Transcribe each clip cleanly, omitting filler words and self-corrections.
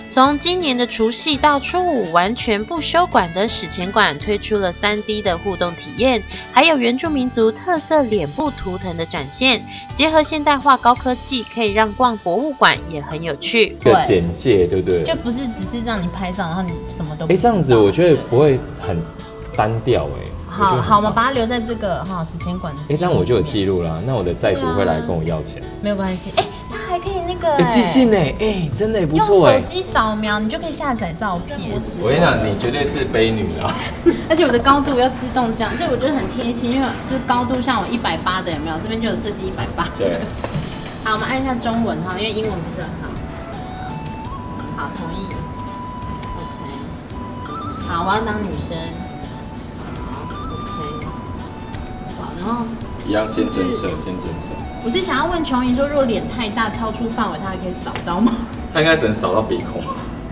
从今年的除夕到初五，完全不休馆的史前馆推出了3D 的互动体验，还有原住民族特色脸部图腾的展现，结合现代化高科技，可以让逛博物馆也很有趣。 一个简介，对不对？ 就不是只是让你拍照，然后你什么都这样子我觉得不会很单调好，我们把它留在这个史前馆的。 这样我就有记录啦。那我的债主会来跟我要钱？ 没有关系。它还可以那个寄信真的不错用手机扫描，你就可以下载照片。 我跟你讲，你绝对是悲女啊！ 而且我的高度要自动降，这我觉得很贴心，因为就是高度像我180的有没有？这边就有设计180。 对。 好，我们按一下中文因为英文不是很好。好，同意。OK。好，我要当女生。然后一样先侦测。 我是想要问琼怡说，如果脸太大超出范围，它还可以扫到吗？ 它应该只能扫到鼻孔。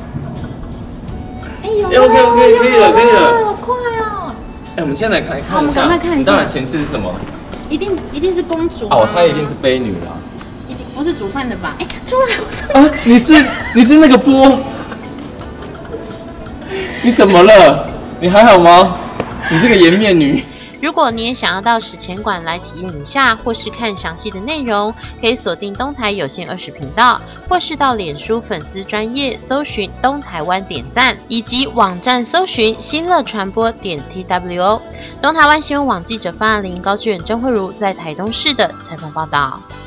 OK， 可以了， 好快哦！ 我们现在来看一下。 好，我们赶快看一下。 当然前世是什么？ 一定是公主我猜一定是悲女啦。 一定不是煮饭的吧？出来啊！你是那个波？你怎么了？你还好吗？你这个颜面女。 如果你也想要到史前馆来体验一下，或是看详细的内容，可以锁定东台有线20频道，或是到脸书粉丝专页搜寻东台湾点赞，以及网站搜寻新乐传播.TWO。东台湾新闻网记者方阿玲、高志远、曾慧茹在台东市的采访报道。